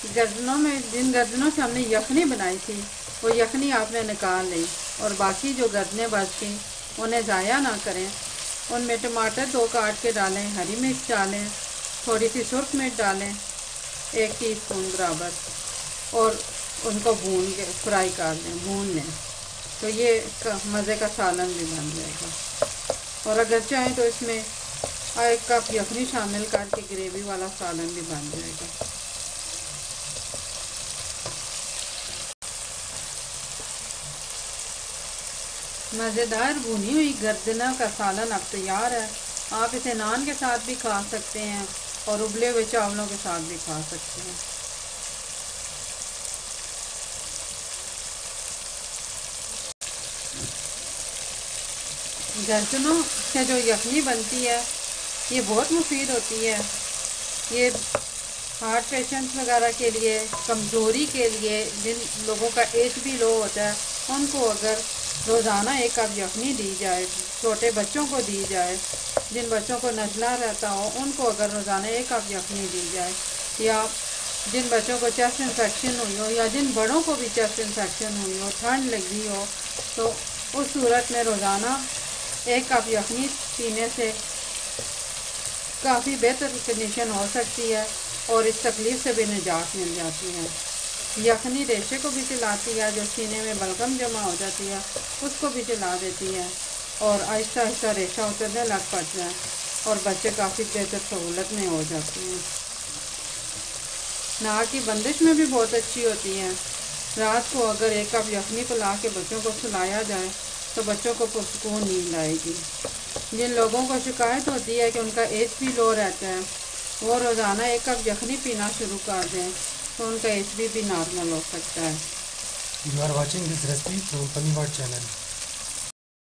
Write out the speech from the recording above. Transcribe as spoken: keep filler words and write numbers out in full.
गर्दनों में जिन गर्दनों से हमने यखनी बनाई थी वो यखनी आपने निकाल ली, और बाकी जो गर्दनें बचती उन्हें ज़ाया ना करें। उनमें टमाटर दो काट के डालें, हरी मिर्च डालें, थोड़ी सी सुर्ख मिर्च डालें एक टीस्पून बराबर, और उनको भून के फ्राई कर लें, भून लें, तो ये मज़े का सालन भी बन जाएगा। और अगर चाहें तो इसमें एक कप यखनी शामिल करके ग्रेवी वाला सालन भी बन जाएगा। मज़ेदार भुनी हुई गर्दना का सालन अब तैयार है। आप इसे नान के साथ भी खा सकते हैं और उबले हुए चावलों के साथ भी खा सकते हैं। गर्दनों से जो यखनी बनती है ये बहुत मुफीद होती है। ये हार्ट पेशेंट्स वगैरह के लिए, कमज़ोरी के लिए, जिन लोगों का एच बी लो होता है उनको अगर रोज़ाना एक कप यखनी दी जाए, छोटे बच्चों को दी जाए, जिन बच्चों को नज़ला रहता हो उनको अगर रोज़ाना एक कप यखनी दी जाए, या जिन बच्चों को चेस्ट इन्फेक्शन हुई हो या जिन बड़ों को भी चेस्ट इन्फेक्शन हुई हो, ठंड लगी हो, तो उस सूरत में रोज़ाना एक कप यखनी पीने से काफ़ी बेहतर कंडीशन हो सकती है और इस तकलीफ़ से भी निजात मिल जाती है। यखनी रेशे को भी चिल्लाती है, जो सीने में बलगम जमा हो जाती है उसको भी चिल्ला देती है, और आहिस्ता आहिस्ता रेशा उतरने लग पड़ता है और बच्चे काफ़ी बेहतर सहूलत में हो जाते हैं। नाक की बंदिश में भी बहुत अच्छी होती है। रात को अगर एक कप यखनी पिला के बच्चों को सुलाया जाए तो बच्चों को पुरसुकून नींद आएगी। जिन लोगों को शिकायत होती है कि उनका एच पी लो रहता है, वो रोज़ाना एक कप यखनी पीना शुरू कर दें तो उनका एच बी भी नॉर्मल हो सकता है। You are watching this recipe from Funny World channel.